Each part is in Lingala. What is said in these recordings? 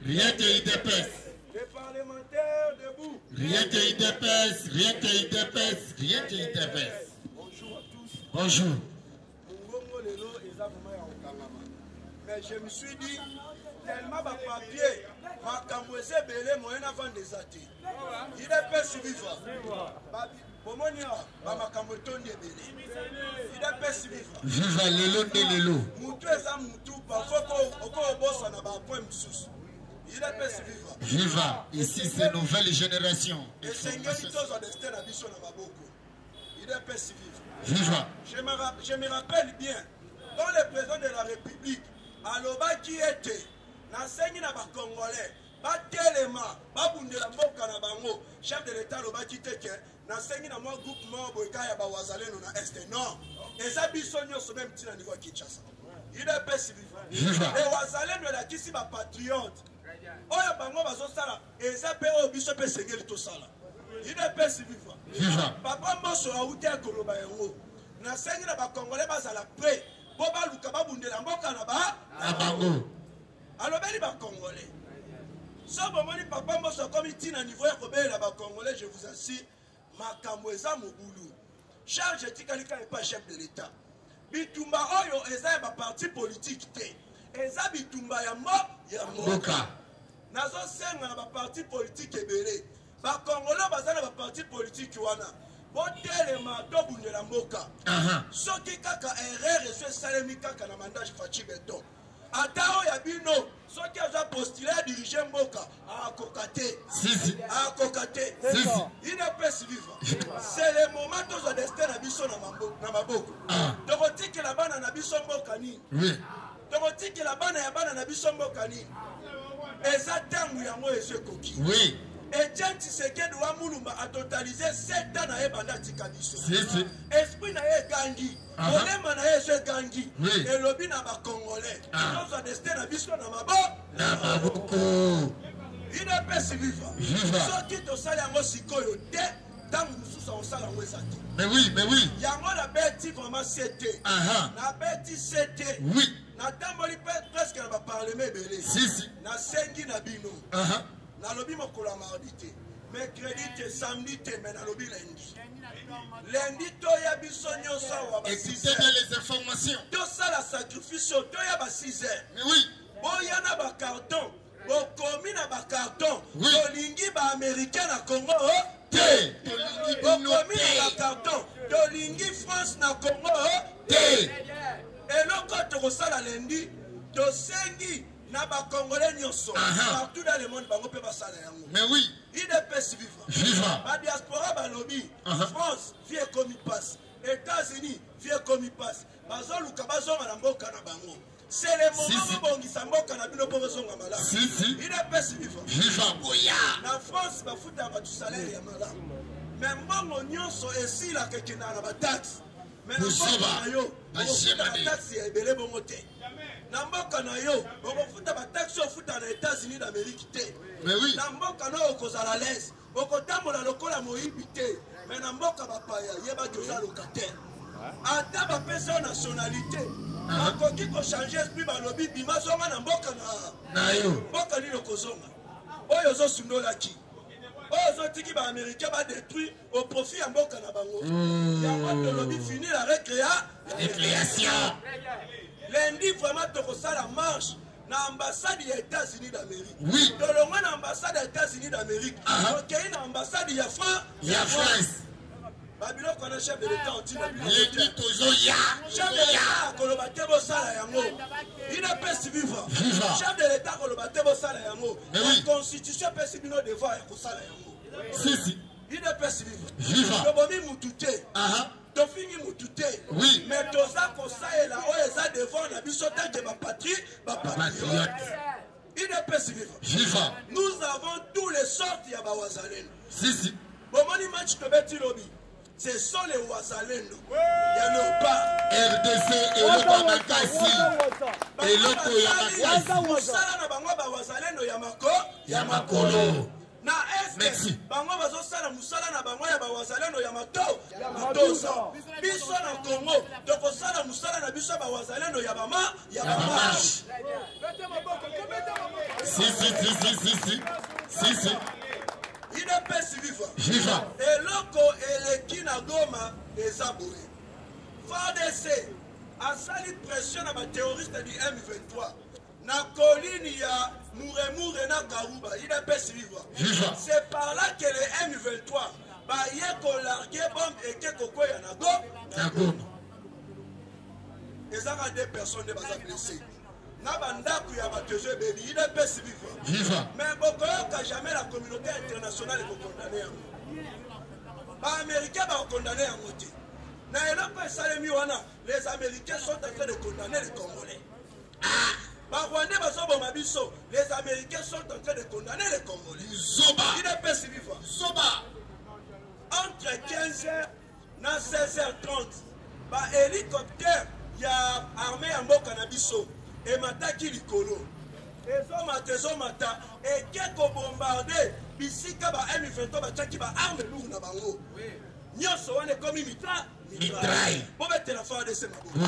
Rien que UDPS. Les parlementaires debout. Rien que UDPS, rien que UDPS, rien que UDPS. Bonjour à tous. Bonjour. Mais je me suis dit, tellement de papier, ma camouese belé, moyen avant des athées. Il est pas vivant. Ma camoueton de belé. Il est pas vivant. Viva Lelo de Lelo. Moutou est un moutou, parfois qu'on bosse en abat point moussous. Il est pas vivant. Viva, ici c'est nouvelle génération. Et Seigneur, il t'ose en destin à Bisson à Maboko. Il est pas vivant. Viva. Je me rappelle bien, quand le président de la République, aloba qui était, n'enseigne na ba Congolais, ba telema, ba bundela mboka na bango, chef de l'État aloba qui était, n'enseigne na moi groupement boyka ya ba wazaleno na Est. Non, et ça bisonyo so même petit na niveau Kinshasa. Il est pas si vivant. Les wazaleno la kisi ba patriote. Oya bango bazo sala, et ça pe o biso pe sengeli to sala. Il est pas si vivant. Papa Mosso a outé à Koloba yango. N'enseigne na ba Congolais bazala prêt. Boba Lukaba bundela mboka na ba Abango. Alors beli ba Congolais. So bomoni papa Mosso comme il tient à niveau ya kobela ba Congolais, je vous assure, makambo eza mobulu. Charles Tikalika n'est pas chef de l'État. Bitumba oyo eza ba parti politique té. Eza bitumba ya mboka. Nazo senga na ba parti politique ebele. Ba Congolais bazana ba parti politique wana. Botelema to bundela mboka. Soki kaka erreur se salemi kaka na mandage Fachi Beton. Atao ya bino soki aza postulé à diriger mboka a kokate. A kokate. Il n'est pas vivant. C'est le moment de destin na biso na maboko. Tokotiki la bana na biso mboka ni. Oui. Tokotiki la bana ya bana na biso mboka ni. Eza tangu yango ese koki. Oui. Et Tiens Tshisekedi wa Mulumba a totalisé 7 ans na ebanda tikabiso. Esprit na ye gangi. Olema na ye se gangi. Et lobi na ba Congolais. Nous a destin na biso na maboko. Il n'est pas si vivant. Ce qui te sale yango sikoyo te tangu mususa osala wezaki. Mais oui, mais oui. Yango na beti vraiment c'était. Na beti c'était. Oui. Na tamboli presque na ba parlement belé. Na sengi na bino. Nalobi mokolo mardi te, mercredi, samedi, mais nalobi lundi. Lundi, toya biso nyonso wa ba 6 heures. Écoutez les informations. To sala sacrifice, toya ba 6 heures. Mais oui. Boya na ba carton, bokomi na ba carton. Tolingi ba américain na Congo. Te. Bokomi na ba carton. Tolingi France na Congo. Te. Et loko to sala lundi, to sengi. Partout dans le monde, mais oui, il est pas vivant. La diaspora, lobby, France, vieux comme il passe. États-Unis, vieux comme il passe. C'est le moment où il s'en il est pas vivant. La France, va foutre du salaire. Mais mon oignon, c'est ici la taxe. Mais la taxe est bon côté. Namboka na yo, okofuta ba taxi ofuta na États-Unis d'Amérique te. Mais oui. Namboka na okozala l'aise, okotambola lokola moyibi te. Mais namboka ba paya, yeba joza locataire. Ata ba pesa nationalité. Akoki ko changer esprit ba lobi bima zonga na mboka na yo. Mboka ni lokozonga. Oyo zo sundola ki. Oyo zo tiki ba américain ba détruire au profit ya mboka na bango. Ya ba lobi finir la récréation. Lundi, vraiment, tu as la marche dans l'ambassade des États-Unis d'Amérique. Oui. Dans l'ambassade des États-Unis d'Amérique. Donc, il y a une ambassade de France. Babylone connaît chef de l'État anti Lundi, toujours ya. Chef de l'État, Kolobatebo Salayango. Il n'est pas si vivant. Chef de l'État, Kolobatebo Salayango. La constitution peut si bien devoir pour Salayango. Il n'est pas si vivant. Tobomi Moutouté. Tofini Moutouté. Oui. Mais Toza Kosa et la Oeza devant la Bissota de ma patrie, ma patriote. Il n'est pas si vivant. Nous avons tous les sortes de Wazalendo. Bomoni match de Betty Lobby. Ce sont les Wazalendo. Il y a pas. RDC et le Bamakasi. Et l'autre Yamakasi. Moussala na bango Wazalendo Yamakolo. Na est bango bazosala musala na bango ya bawazalendo ya matosa biso na Congo tokosala musala na biso bawazalendo ya bama ya bama Si. IDPS Viva. Et loko eleki na Goma ezaboé. FARDC a sali pression à ma terroriste du M23. Na colline ya Mouré na Karouba. IDPS viva. C'est par là que le M23 va y larguer bombe et que Koko ya na Goma. Ils ont des personnes qui blessées. Nabandaku ya batezo bebi IDPS viva. Mais beaucoup jamais la communauté internationale est condamnée. Les Américains vont condamner à moitié. Les Américains sont en train de condamner les Congolais. Les Américains sont en train de condamner les Congolais. IDPS viva. Entre 15h et 16h30, l'hélicoptère y a armé en Mboka na biso. Et mataki likolo. Ezomata. Et keko bombardé. Bisika ba M23 ba tchaki ba arme lourd na bango. Nyoso wane komi mitraille. Bobete la FARDC mabo.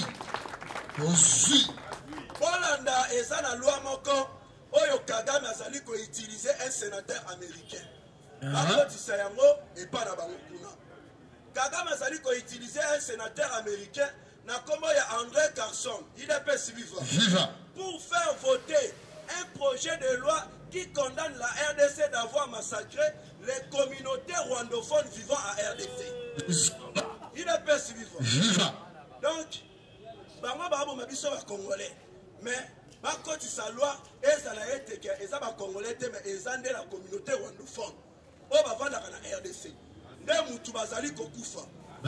Ozi. Bolanda eza na loi moko. Oyo Kagame azali ko utiliser un sénateur américain. Bakotisa yango et pas na bango kuna. Kagame azali ko utiliser un sénateur américain. Nakomo ya André Carson, IDPS viva. Pour faire voter un projet de loi qui condamne la RDC d'avoir massacré les communautés rwandophones vivant à RDC. IDPS viva. Donc, bango babo mabiso ba Congolais. Mais bakoti sa loi ezala eteke ezaba Congolais te mais ezande la communauté rwandophone. O bavanda na RDC. Nde mutu bazali kokufa.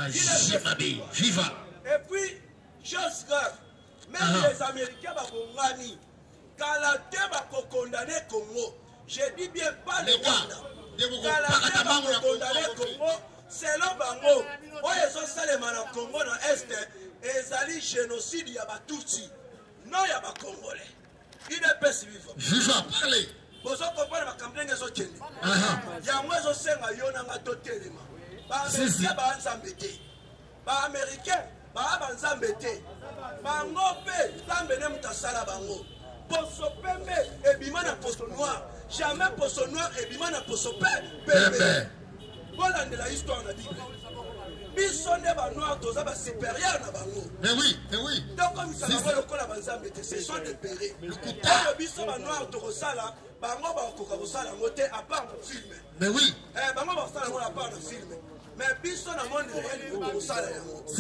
Viva. Et puis, chose grave, même les Américains vont Kalate va condamner Congo. Je dis bien pas le Rwanda. Kalate va condamner Congo. Selon Bango, ils ont salé le Congo dans l'Est. Ils allaient génocide, il y a pas Tutsi. Non, il y a pas Congolais. IDPS viva. Viva, parlez. Vous comprenez ma campagne de soutien. Il y a moins de 5 à Yonanga Totelema. Américains va s'embêter. Américains. Banzambete bangope tambene mutasala bango poso pembe ebimana poso noir jamais poso noir ebimana poso pembe voilà de la histoire na Bible biso ne ba noir toza ba supérieur na bango mais oui donc comme ça va le kola banzambete ce sont des pérés le coup biso ba noir to kosala bango ba ko kosala ngote à part le film mais oui bango ba kosala ngote à part le film. Mais biso na monde réel au salaire.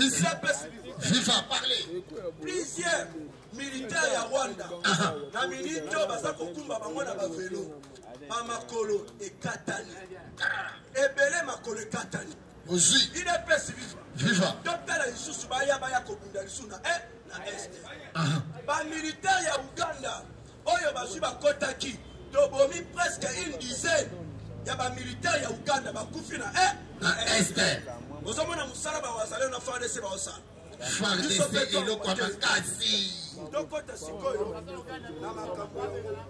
Viva parler. Plusieurs militaires ya Rwanda. Na milito baza kokumba bango na ba vélo. Ba makolo e katani. Ebele makolo e katani. Aussi. IDPS viva. Docteur la isusu ba ya kobunda lisuna na est. Ba militaires ya Uganda. Oyo basu ba kotaki. Tobomi presque une dizaine. Il y a des militaires à Ouganda, qui sont à l'Est. Vous avez un musala ba wazale na FARDC ba osala. FARDC et le Kwamakasi. Donc kota sikoyo na makambo.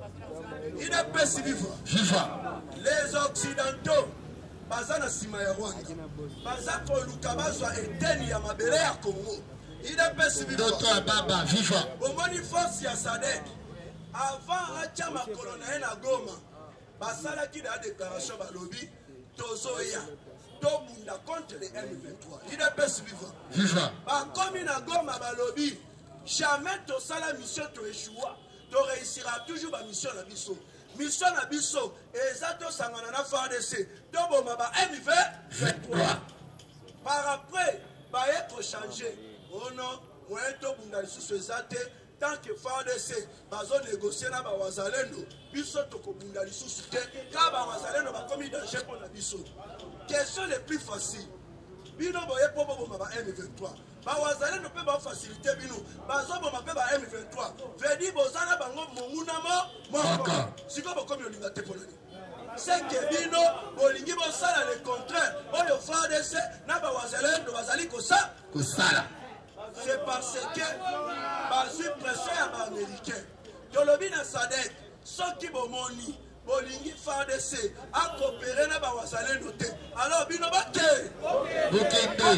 IDPS viva. Les occidentaux bazana sima ya Rwanda. Bazako luka bazwa eteni ya mabele ya Congo. IDPS viva. Docteur Baba viva. Omoni force ya SADC. Avant acha makolo na Goma. Basala qui a déclaration balobi tozoya tobunda contre les M23. IDPS viva. Comme il a Goma balobi jamais to sala mission to échoua to réussira toujours ba mission na biso. Mission na biso ezato sangana na FARDC to boma ba M23. Par après ba être changer. Oh non, moi to bunda lisusu ezate. Tant que FARDC bazo négocier na ba wazalendo biso tokobunda lisusu te ka ba wazalendo ba komi danger pour la biso. Question les plus facile bino boye popo boma ba M23 ba wazalendo pe ba faciliter bino bazo boma pe ba M23 vedi bozana bango monguna mo siko ba komi olinga te polani c'est que bino bolingi bo sala le contraire oyo FARDC na ba wazalendo bazali kosala. C'est parce que basi pression ya américain tolobi na SADC soki bomoni bolingi FARDC a coopérer na ba wazalendo te alors bino bake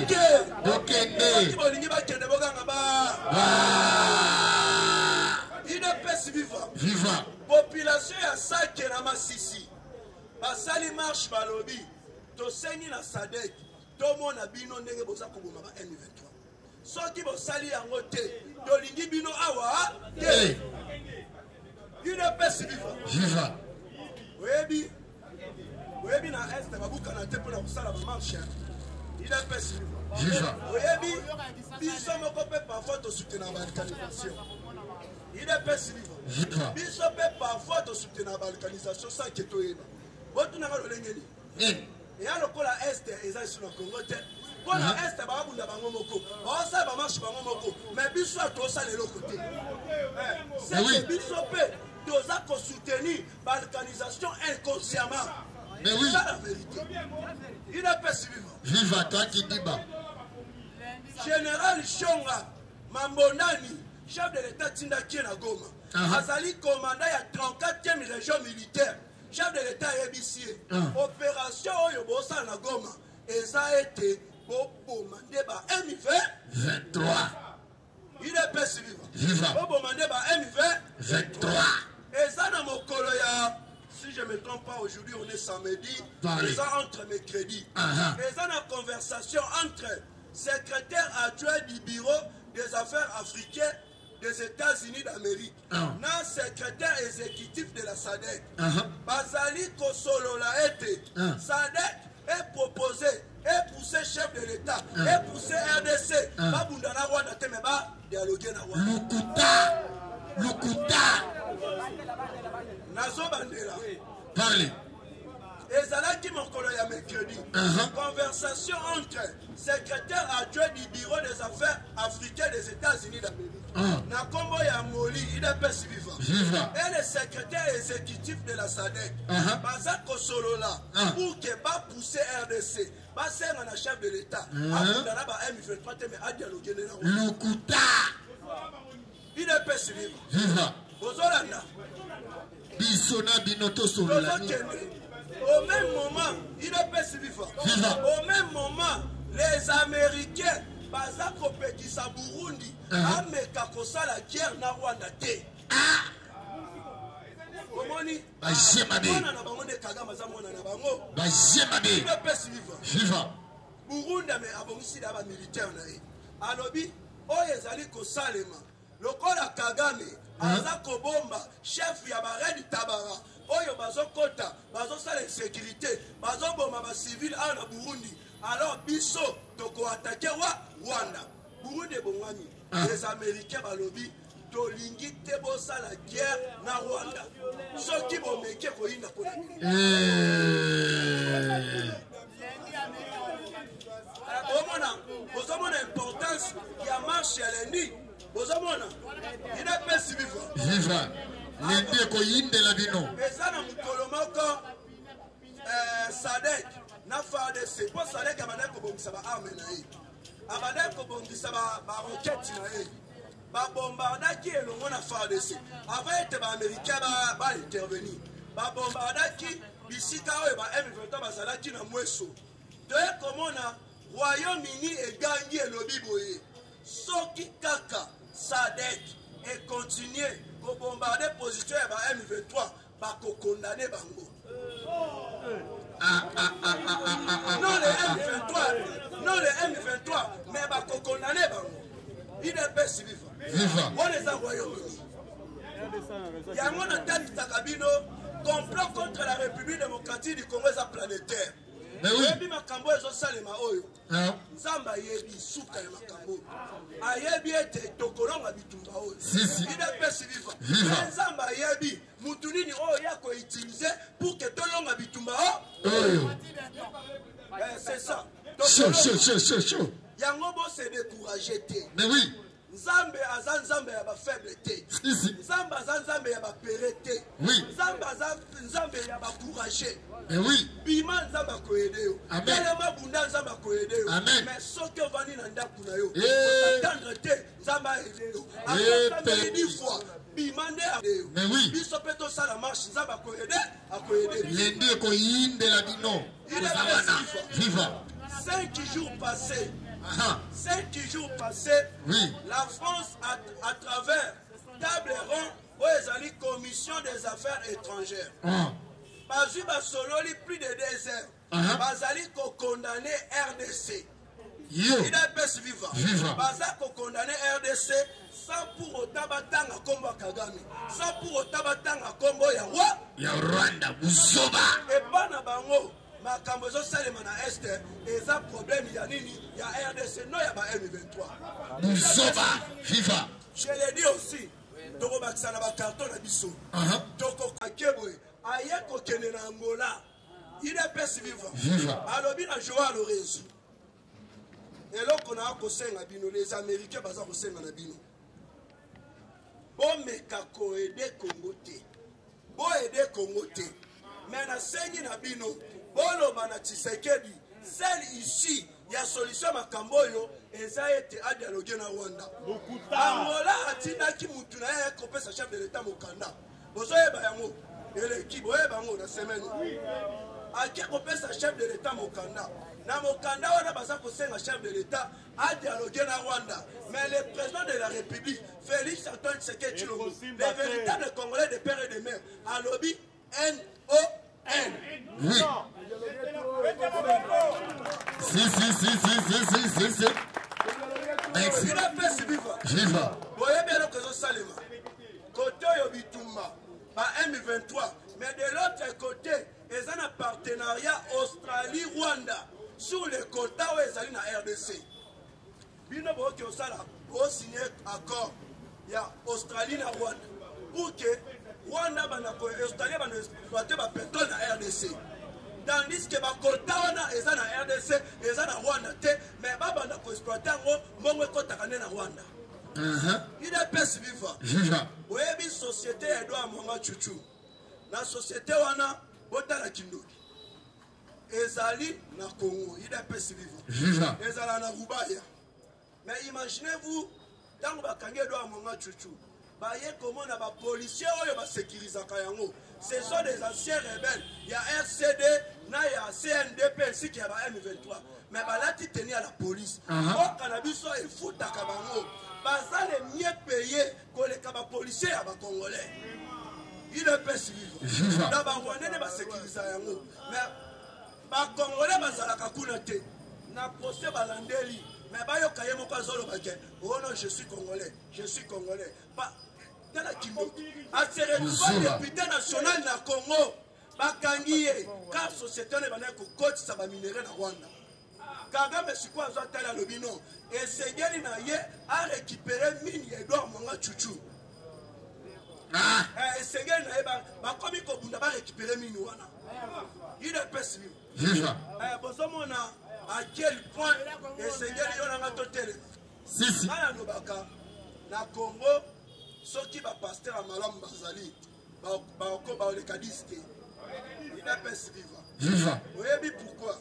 bolingi bakende boganga ba UDPS viva. Viva. Population ya Sake na Masisi. Basali marche balobi. Tosengi na Sadek. Tomona bino ndenge boza koboma ba M23. Soki bosali yango te. Tolingi bino awa te. UDPS viva. Viva. Oyebi na Est babuka na te mpona kosala bamarche. UDPS viva. Viva. Oyebi biso moko mpe parfois tosoutenir balkanisation. UDPS viva. Biso mpe parfois tosoutenir balkanisation sans ke toyeba. Botunanga lolengeli. Eya lokola Est eza ici na Congo te. Mpona Est babunda bango moko. Baosala bamarche bango moko. Mais biso atosala eloko te. C'est biso mpe toza kosoutenir balkanisation inconsciemment. Mais oui. C'est la vérité. UDPS viva. Viva toi qui dis bas. Général Shonga Mambonani, chef de l'État Tindaki na Goma. Azali commandant ya 34e région militaire. Chef de l'État ABC. Opération oyo bosa na Goma. Eza été bobo mandé ba M23. UDPS viva. Viva. Bobo mandé ba M23. Eza na mokolo ya, si je ne me trompe pas, aujourd'hui on est samedi. Eza entre mercredi. Eza na conversation entre secrétaire adjoint du bureau des affaires africaines des États-Unis d'Amérique, na secrétaire exécutif de la SADC. Bazali Kosolola ete SADC est proposé, est poussé chef de l'État, est poussé RDC. Babundana Rwanda temeba dialoguer na Rwanda. Lukuta. Nazo bandela. Parlez. Ezalaki mokolo ya mercredi. Conversation entre secrétaire adjoint du bureau des affaires africaines des États-Unis d'Amérique. Na kombo ya Moli, UDPS viva. Et le secrétaire exécutif de la SADC. Baza Kosolola. Pour que ba pousser RDC. Ba senga na chef de l'État. Abundana ba M23 te me a dialoguer na Rwanda. Lukuta. UDPS viva. Bozolanda. Bisona binoto solola. Au même moment, UDPS viva. Au même moment, les Américains, baza kopekisa Burundi, ameka kosala guerre na Rwanda te. Komoni? Bajemabe. Mwana na bango de Kagame za mwana na bango. Bajemabe. UDPS viva. Burundi me abongisi da ba militaire na ye. Alobi, oyo ezali kosalema. Lokola Kagame, aza kobomba chef ya ba Red Tabara. Oyo bazokota, bazosala insécurité, bazoboma ba civil na Burundi. Alors biso toko attaquer Rwanda. Burundi bongwani. Les Américains balobi tolingi te bosala guerre na Rwanda. Soki bomeke koyinda ko na. Bozomona importance ya marche ya lundi. Bozomona. UDPS viva. Lundi koyindela bino. Eza na mukolo moko SADC na FARDC. Po SADC abandaki kobongisa ba arme na ye. Abandaki kobongisa ba roquette na ye. Ba bombardaki elongo na FARDC. Avant ete ba américain ba intervenir. Ba bombardaki bisika oyo ba M23 bazalaki na mweso. Toye komona Royaume-Uni egangi elobi boye. Soki kaka SADC et continuer pour bombarder position ya ba M23 ba ko condamner bango. Non le M23 mais ba ko condamner bango. UDPS viva. On les a Royaume-Uni. Yango na tête takabino complot contre la République démocratique du Congo est planétaire. Mais oui. Yebi makambo ezosalema oyo. Nzamba yebi suka ya makambo. Ayebi ete tokolonga bitumba oyo. UDPS viva. Nzamba yebi mutu nini oyo ya ko utiliser pour que tolonga bitumba oyo. C'est ça. Chaud. Yango bo se décourager te. Mais oui. Nzambe aza nzambe ya ba faible te. Nzambe aza nzambe ya ba pere te. Oui. Nzambe aza nzambe ya ba courager. Mais oui. Bima nzamba ko aider yo. Amen. Telema bunda nzamba ko aider yo. Amen. Mais soki ovani na ndaku na yo. Attendre te nzamba aider yo. Après 10 fois. Bima nde aider yo. Mais oui. Biso peto sala marche nzamba ko aider. Lundi koyindela bino. Viva. 5 jours passés. 5 jours passés, oui. La France, à travers table ronde la commission des affaires étrangères. Bazui Basololi plus de 2 heures. Bazali ko condamné RDC. Il a pèse vivant. Baza ko condamné RDC sans pour autant batanga kombo Kagame. Sans pour autant batanga kombo ya Rwanda Buzoba. Et bana bango makambo zo salema na est et ça problème ya nini ya RDC non ya ba M23. Buzoba viva. Je l'ai dit aussi. Toko bakisana ba carton na biso. Toko kakeboy ayeko kene na Angola. Il est pèse vivant. Alobi na Joao Lorenzo. Et là qu'on a kosenga bino les Américains baza kosenga na bino. Bon mekako aider Congo te. Bo aider Congo te. Mais na sengi na bino bolo bana Tshisekedi celle ici il y a solution makambo yo eza ete a dialoguer na Rwanda. Angola atina ki mutu na ya kopesa chef de l'état mokanda. Bozo yeba yango l'équipe yeba yango na semaine. Aki kopesa chef de l'état mokanda. Na mokanda wana baza kosenga chef de l'état a dialoguer na Rwanda. Mais le président de la République Félix Antoine Tshisekedi Tshilombo, le véritable Congolais de père et de mère, a lobby N-O-N. Oui. Si. Merci. Viva. Voyez bien que je salue. Côté Yobitumba, M23. Mais de l'autre côté, ils ont un partenariat Australie-Rwanda sur les quotas où ils sont dans RDC. Bino Boki Osala a signé accord. Il y a Australie et Rwanda. Pour que Rwanda et Australie exploitent le pétrole dans RDC. Tandis que les quotas ils sont dans RDC, ils sont dans Rwanda. Mais ils ont exploité les quotas dans Rwanda. Il est pèse vivant. Vous voyez une société qui doit manger chouchou. La société wana bota la kindoki. Ezali na Congo, il est pèse vivant. Ezala na Rubaya. Mais imaginez-vous, tant que bakangé doit manger chouchou. Baye comment na ba policiers oyo ba sécuriser kayango. Ce sont des anciens rebelles. Il y a RCD, na il y a CNDP ainsi qu'il y a M23. Mais balati tenir à la police. Au cannabis il fout à kabango. Baza les mieux payés que les policiers à Congolais. Il est pèse vivant. D'abord, on est sécurisé. Mais les Congolais, na procès balandeli. Mais oh non, je suis Congolais. Je suis Congolais. Dans la Kimbo. À se retrouver député national na Congo. Bakangiye. Car société ne va pas coach ça va minérer na Rwanda. Kagame c'est quoi ça tala lobino et Sengeli na ye a récupéré mine Edouard Monga Chouchou. Et Sengeli na ye ba komi ko bunda ba récupérer mine wana. Il est pèse vivant. Bosomona à quel point et Sengeli yona ngato tele. Si. Ana no baka na Congo soki ba pasteur a malam bazali ba ko ba le kadiste. Il est pèse vivant. Vous voyez pourquoi?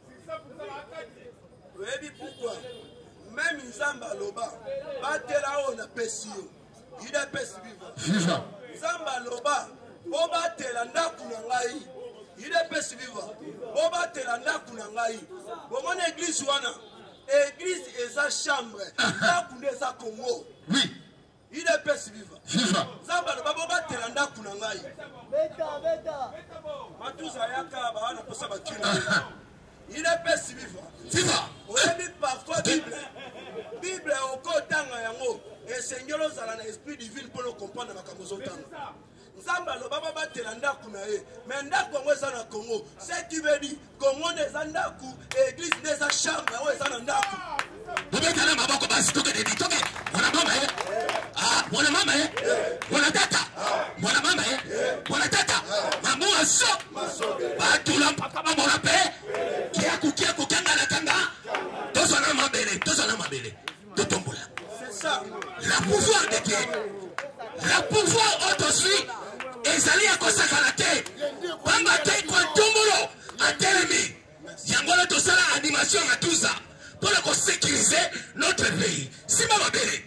Vous voyez pourquoi? Même Nzamba Loba, batela on a pesio. Il a pesi vivant. Nzamba Loba, obatela ndaku na ngai. Il a pesi vivant. Obatela ndaku na ngai. Bon église wana. Église eza chambre. Ndaku neza Congo. Oui. Il a pesi vivant. Nzamba Loba obatela ndaku na ngai. Beta. Matuza yaka ba na posa bakina. Il est pèse vivant. On dit parfois Bible au kotanga yango et Seigneur ozala na esprit divin pour le comprendre makambo zotanga. Nzamba lo baba batela ndaku na ye. Mais ndaku ngo eza na Congo. Ce qui veut dire Congo neza ndaku, église neza chambre o eza na ndaku. Bobekana maboko basi toke de toke. Wana mama ye. Wana mama ye. Wana tata. Wana mama ye. Wana tata. Mamu aso. Batula papa mona pe. Kiaku kanga na kanga. Tozana mabele. Totombola. C'est ça. La pouvoir de Dieu. La pouvoir autosuit. Ezali ya kosakala te. Bamba te kwa tombolo. Atelemi. Yangola tosala animation à tout ça. Pour sécuriser notre pays. C'est ma mabele.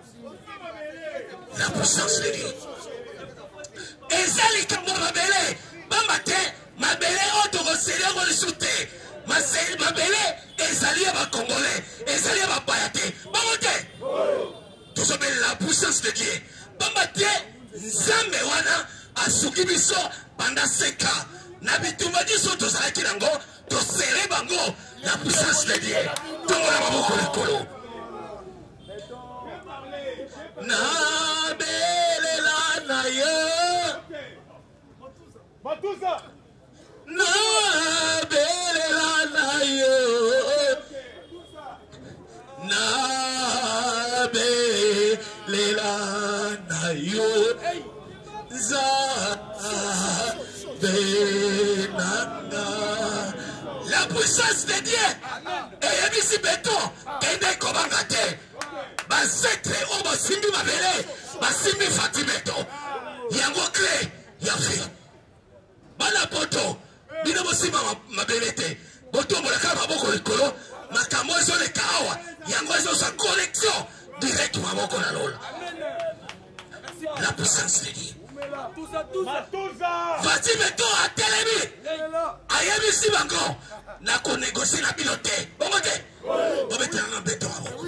La puissance de Dieu. Ezali kambo mabele. Bamba te. Mabele autorossele ngoli soute. Mabele ezali ya ba Congolais. Ezali ya ba bayate. Bamote. Tout ça la puissance de Dieu. Bamba te. nzambe wana asuki biso pendant 5 ans na bitumba biso tozalaki nango tosere bango la puissance de Dieu tongola maboko likolo na belela na ye na belela na ye na belela na yo la puissance de Dieu et yebisi beto kende kobanga te basetre o basimbi mabele basimbi fati beto yango clé ya vie bana poto bino bosimba mabele te botombolaka maboko likolo makambo ezoleka awa yango ezosa connexion direct maboko na lola la puissance de Dieu Fati beto a telemi ayebisi bango na konegosie na bino te bongo te bobetelanga beto maboko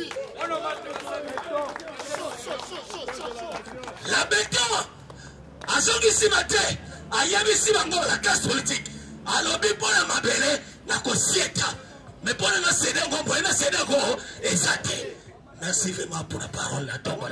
la beto azongisi te ayebisi bango la classe politique alobi mpona mabele na kosieta mais mpona na sede ngo boye na sede ngo eza te. Merci vraiment pour la parole la tombe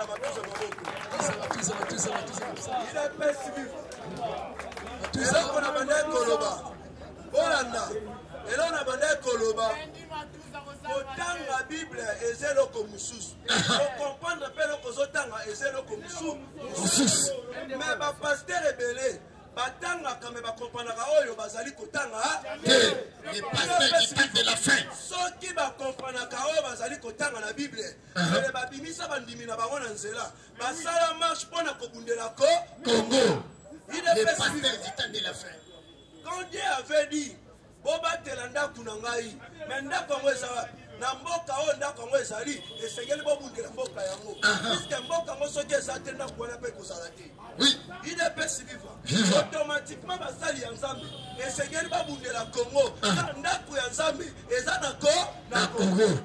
elona banda koloba kotanga Bible ezeloko mususu comprendre pe loko zotanga ezeloko mususu mais ba pasteur ebele batanga kame ba comprendre oyo bazali kotanga les pasteurs de la fin soki ba comprendre oyo bazali kotanga na Bible ele babimisa bandimi na bango na nzela basala marche pona kobundela Congo les pasteurs du temps de la fin quand Dieu avait dit bobatela ndaku na ngai mais ndaku yango eza na mboka oyo ndaku yango ezali esengeli bobundela mboka yango puisque mboka yango soki eza te ndaku wana mpe kozala te idps viva automatiquement basali ya nzambe esengeli babundela Congo na ndaku ya nzambe eza na Congo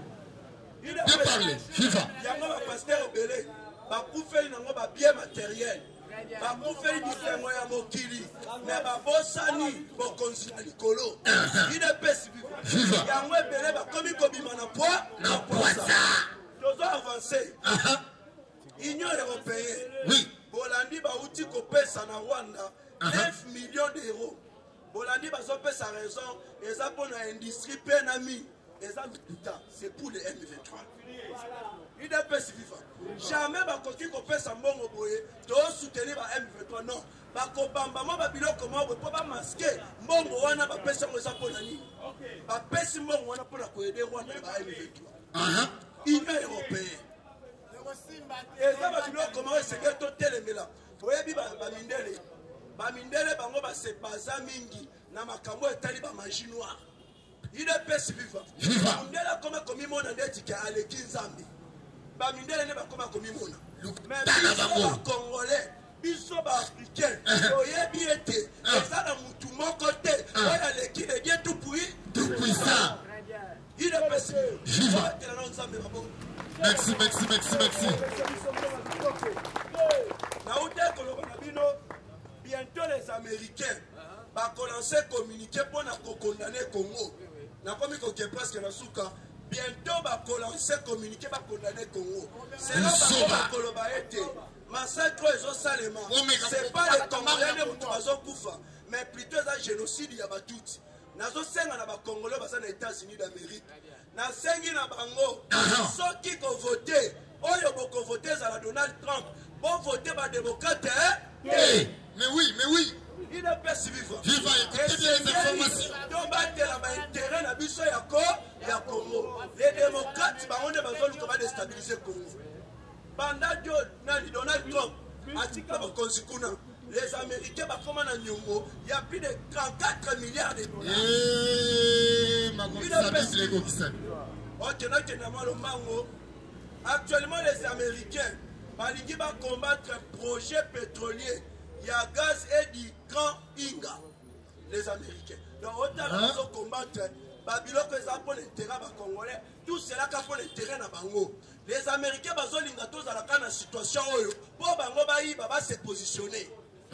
yango bapaster ebele bakufeli nango babie matériel bakufeli bisengo ya mokili me babosani bokonzi na likolo idps viva yango ebele bakomi kobima na poisa tozo avance union européenne bolandi bauti kopesa na Rwanda 9 millions d'euros bolandi bazopesa raison eza mpona industrie mpe na mine eza luputa c'est pour le M23 idps viva jamais bakoki kopesa mbongo boye tosoutenir ba M23 non bakobamba mo babiloko mo boye mpo bamaske mbongo wana bapesi yango eza mpona nini bapesi mbongo wana mpona koyede Rwanda ba M23 union européenne eza babiloko mo esengeli totelemela oyebi bamindele bango baza mingi na makambo etali bamagie noire idps viva mindele akoma komimona ndeti ke aleki nzambe bamindele ne bakoma komimona bakongolais biso baafricain oyebi ete eza na mutu moko te oyo aleki le Dieu tout puissant idps viva telana nzambe babongo. Merci. Naouté koloba na bino bientôt les Américains va commencer à communiquer pour condamner Congo. Na komi ko presque na suka bientôt va commencer à communiquer pour condamner Congo. C'est là ba koloba ete massacre ezo salema. C'est pas les Congolais qui bazo kufa, mais plutôt un génocide ya batuti. Nazo senga na ba Congolais basa na États-Unis d'Amérique. Na sengi na bango soki ko voter oyo boko voter za Donald Trump bon voter ba démocrate mais oui il est persuivant viva écoutez bien les informations donc batela ba intérêt na biso ya Congo les démocrates ba onde bazolu ko ba déstabiliser Congo banda Donald Trump atika ba konsikuna les Américains ba koma na nyongo il y a plus de 34 milliards de dollars actuellement les Américains balingi ba combattre projet pétrolier il y a gaz et du Grand Inga les Américains donc autant ils combattre babiloko eza pour l'intérêt ba Congolais tout cela ka pour l'intérêt na bango Les Américains bazolinga tozalaka na situation oyo po bango bayiba ba se positionner.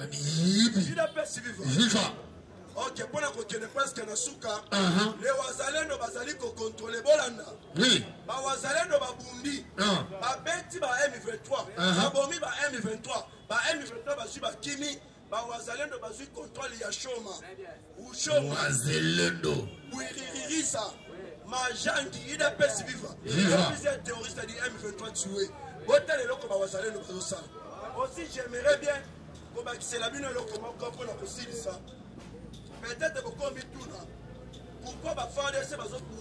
Il a perçu vivre. Ok, pour la côté presque na suka. Les wazalendo bazali ko contrôler Bolanda. Oui. Ba wazalendo ba bundi. Ba beti ba M23. Ba bomi ba M23. Ba M23 ba su ba kimi. Ba wazalendo ba su contrôle ya Choma. Ou Choma. Wazalendo. Bouiririsa. Majangi, il a perçu vivre. Il y a plusieurs terroristes du M23 tués. Autant les locaux ba wazalendo ba ça. Aussi j'aimerais bien qu'on va c'est la bino locaux pour la possible ça. Peut-être beaucoup mis tout là. Pourquoi va faire des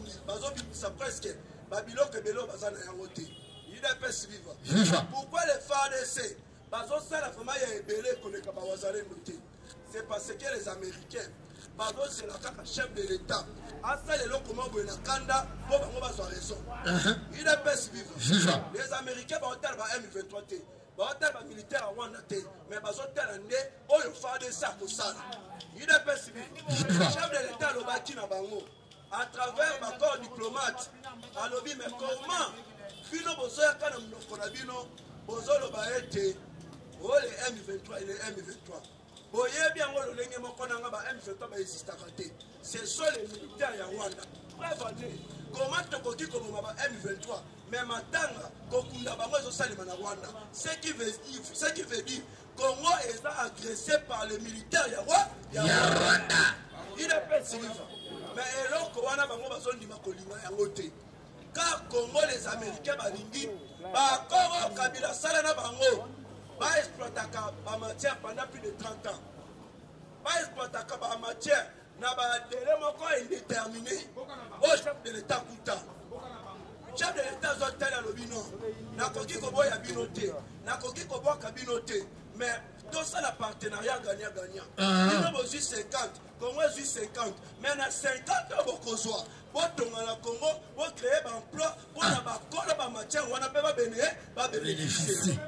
ça presque Babylone que Bélo bazana yangote. Il a perçu vivre. Pourquoi les FARDC bazo ça la famille est belé qu'on est capable de noter. C'est parce que les Américains bazo c'est la chef de l'État. À ça les locaux comment na kanda pour bango bazo raison. Il a perçu vivre. Les Américains vont faire M23 T. Ba militaire à Rwanda T. Mais bazo tel ndé oyo FARDC a kosala. Il a perçu vivre. Le chef de l'État le bâti na bango. À travers ma corps diplomate, à l'objet, mais comment Bino Bozoya Kana Mnokonabino, Bozolo Baete, oh les M23 et les M23. Boye bien, on le lenge Mokonanga, M23 existe à côté. Ce sont les militaires à Rwanda. Bref, comment tu peux comme M23, mais Matanga, Kokunda Bamozo Salimana Rwanda. Ce qui veut dire Congo est agressé par les militaires à Rwanda. Il appelle Sylvain. Mais alors, Kowana Bango Bazon di Makolima Yangote. Car Congo, les Américains balingi, Bakoro Kabila Salana Bango, va exploiter la matière pendant plus de 30 ans. Va exploiter la matière, n'a pas de délai indéterminé au chef de l'État Kouta. Chef de l'État Zotel à l'Obino, n'a koki kobo ya binote, n'a koki kobo kabinote, mais tout ça la partenariat gagnant-gagnant. Il y a 50, Congo 50, mais dans 50 ans, beaucoup de choses. Pour la Congo, pour créer un emploi, pour la matière, on a pas bénéficier.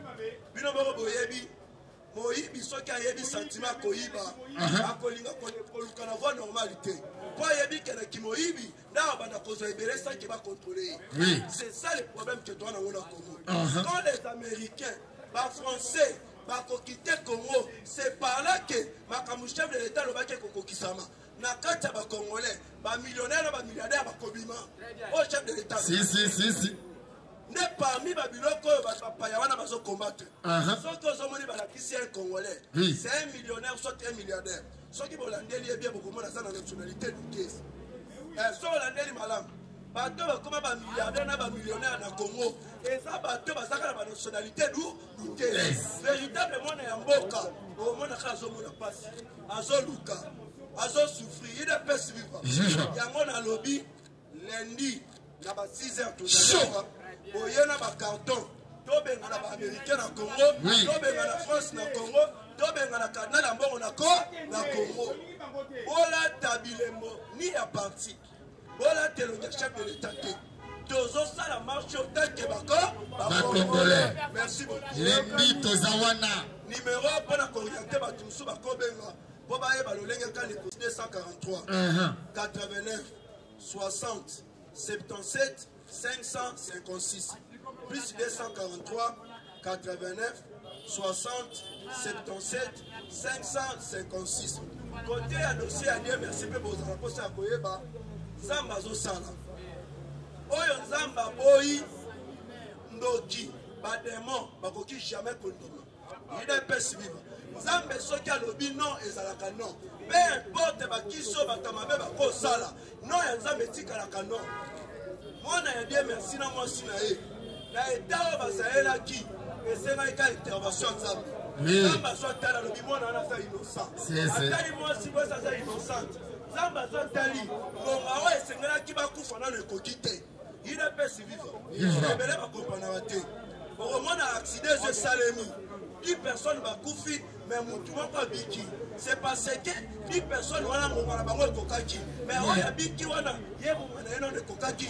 Moïbi, ceux qui ont des sentiments Koïba, à Kolinga, pour la voie normalité. Pour Yebi, qui est Moïbi, là, on a causé ça qui va contrôler. C'est ça le problème que toi, on a Congo. Quand les Américains, les Français, quitter Congo, c'est par là que ma chef de l'État le baké Koko Kisama. Na kata ba Congolais, ba millionnaire, ba milliardaire, ba Kobima. Au chef de l'État. Si. Ne parmi ba biloko ba payawana ba zo combattre. Ceux qui ont moni ba la kisi un Congolais. C'est un millionnaire, soit un milliardaire. Ceux qui vont l'andeli bien beaucoup moins dans la nationalité du caisse. Ceux qui l'andeli malam. Bato bakoma ba milliardaire na ba millionnaire na Congo. Et ça bato basaka la nationalité du caisse. Véritablement na mboka, au monde a azomona passe. Azoluka, azosouffrir, il est perçu vivre. Yango na lobby lundi na ba 6h tout ça. Boyena ba carton. Tobenga na ba américain na Congo, tobenga na France na Congo, tobenga na Canada mbongo na Congo. Ola tabilembo ni ya parti. Voilà, tu es le chef de l'État. Tozo ça la marche au temps que Congolais. Merci beaucoup. Lembi Tozawana. Numéro pour la orienter Batumsu Bakobenga. Pour bailler Balolenga quand les 243 89 60 77 556 plus 243 89 60 77 556. Côté à dossier à dire merci pour vos rapports à Koyeba. Zamba zo sala. Oyo Zamba boyi ndoki bademo bakoki jamais kondima. Il est perçu vivre. Zamba soki alobi non ezalaka non. Peu importe bakiso batamabe bako sala. Non ya Zamba tikalaka non. Mwana ya Dieu merci na moi sinae. Na etao basaela ki esenga ka intervention Zamba. Zamba so tala lobi mwana na sa innocent. Atali moi si bosa sa innocent. Zamba Zotali, Longawa et Sengala qui va couper le coquité. Il est perçu vivant. Il est bel à comprendre. Pour au moins un accident, je salemi. 10 personnes vont couper, mais mon tout pas biki. C'est parce que 10 personnes vont avoir mon barabango kokaki. Mais on a biki, on a yé mon manano de kokaki.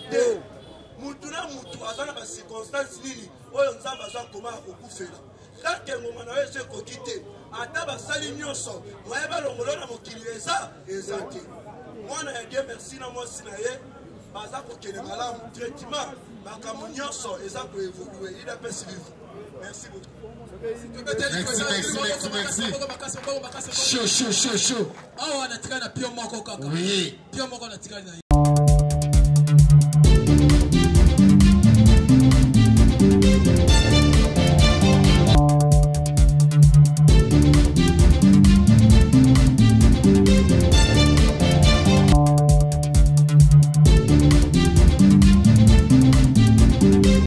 Moutuna moutou, à dans circonstance nini, on a besoin comment couper là. Quand quelqu'un m'a dit que quitter, à table sali nyonso, moi ba longolo na mokili eza ezati. Moi na Dieu merci na moi sinaye, baza ko kele malamu traitement, makambo nyonso eza koévolue il peut suivre. Merci beaucoup. Merci. Chaud. Oh, on a tiré la pire moko kaka. Oui. Pire moko on a tiré.